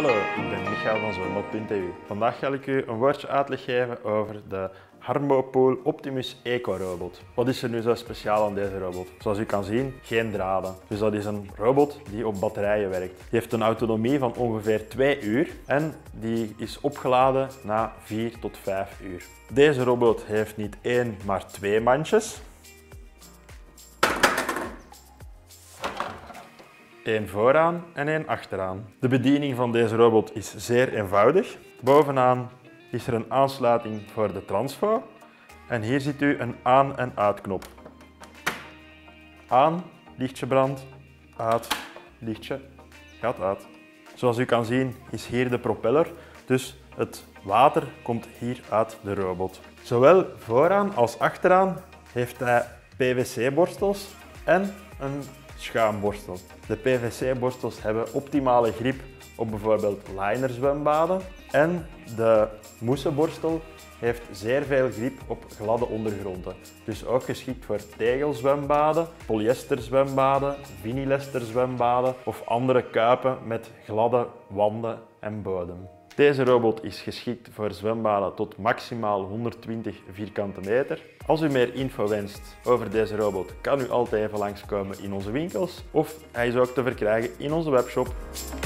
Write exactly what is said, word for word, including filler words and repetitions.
Hallo, ik ben Michael van Zwembad punt e u. Vandaag ga ik u een woordje uitleg geven over de Harmopool Optimus Eco Robot. Wat is er nu zo speciaal aan deze robot? Zoals u kan zien, geen draden. Dus dat is een robot die op batterijen werkt. Die heeft een autonomie van ongeveer twee uur en die is opgeladen na vier tot vijf uur. Deze robot heeft niet één, maar twee mandjes. Eén vooraan en één achteraan. De bediening van deze robot is zeer eenvoudig. Bovenaan is er een aansluiting voor de transfo. En hier ziet u een aan- en uitknop. Aan, lichtje brandt. Uit, lichtje gaat uit. Zoals u kan zien is hier de propeller, dus het water komt hier uit de robot. Zowel vooraan als achteraan heeft hij P V C-borstels en een schuimborstel. De P V C-borstels hebben optimale grip op bijvoorbeeld linerzwembaden en de moessenborstel heeft zeer veel grip op gladde ondergronden. Dus ook geschikt voor tegelzwembaden, polyesterzwembaden, vinylesterezwembaden of andere kuipen met gladde wanden en bodem. Deze robot is geschikt voor zwembaden tot maximaal honderdtwintig vierkante meter. Als u meer info wenst over deze robot, kan u altijd even langskomen in onze winkels of hij is ook te verkrijgen in onze webshop.